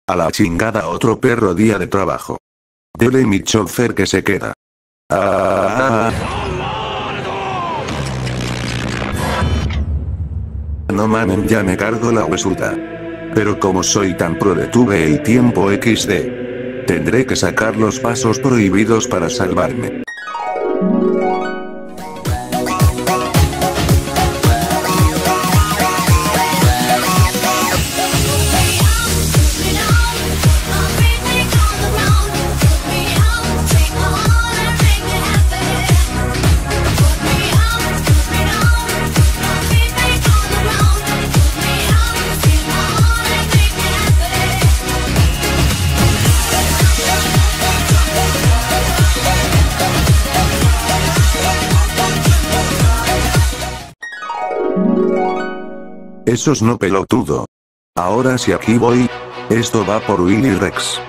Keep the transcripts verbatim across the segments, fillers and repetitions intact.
A la chingada otro perro día de trabajo. Dele mi chofer que se queda. Ah. No mamen, ya me cargo la huesuda. Pero como soy tan pro detuve el tiempo equis de. Tendré que sacar los pasos prohibidos para salvarme. Esos no pelotudo. Ahora sí aquí voy. Esto va por Willy Rex.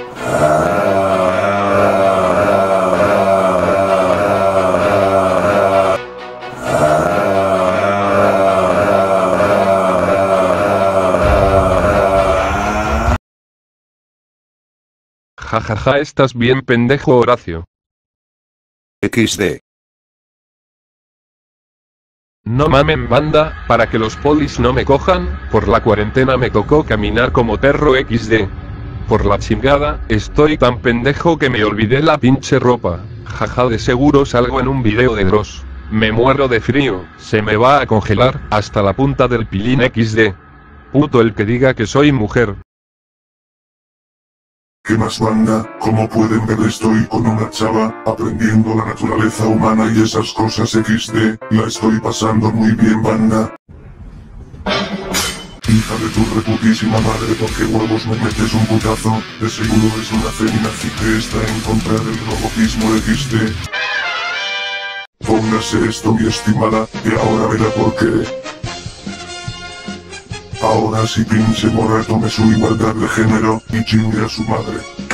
Jajaja, ja, ja, estás bien pendejo, Horacio. equis de. No mamen, banda, para que los polis no me cojan, por la cuarentena me tocó caminar como perro equis de. Por la chingada, estoy tan pendejo que me olvidé la pinche ropa. Jaja, de seguro salgo en un video de Dross. Me muero de frío, se me va a congelar, hasta la punta del pilín equis de. Puto el que diga que soy mujer. ¿Qué más, banda? Como pueden ver, estoy con una chava, aprendiendo la naturaleza humana y esas cosas equis de, la estoy pasando muy bien, banda. Hija de tu reputísima madre, ¿por qué huevos me metes un putazo? De seguro es una feminazi que está en contra del robotismo equis de. Póngase esto, mi estimada, y ahora verá por qué. Ahora sí, pinche morato, me su igualdad de género, y chingue a su madre.